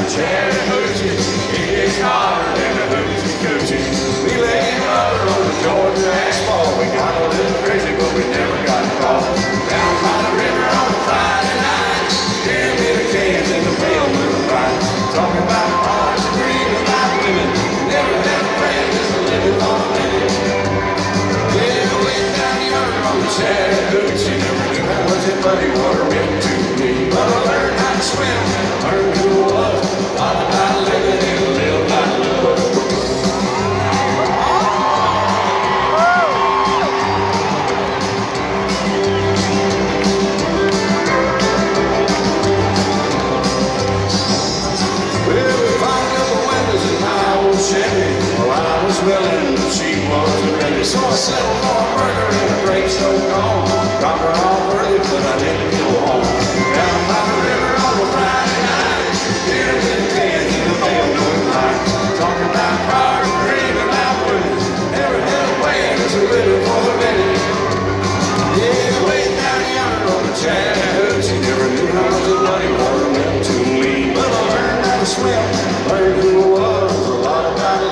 the Chattahoochee. It gets hotter than the hoochie coochie. We lay rubber on the Georgia asphalt. We got a little crazy, but we never got caught. Down by the river on a Friday night, hear me the cans and the pale moonlight. Talking about cars and dreaming about women. Never had a friend, just a living on a minute. Yeah, way down yonder on the Chattahoochee. Never knew how much that muddy water meant to me. But I learned how to swim, learned who I was. Thought about living and a little by love. Well, we fogged up the windows in my old Chevy. Well, I was willing, but she wasn't ready. So I settled for a burger and a great stove cone. Dropped her off early, but I didn't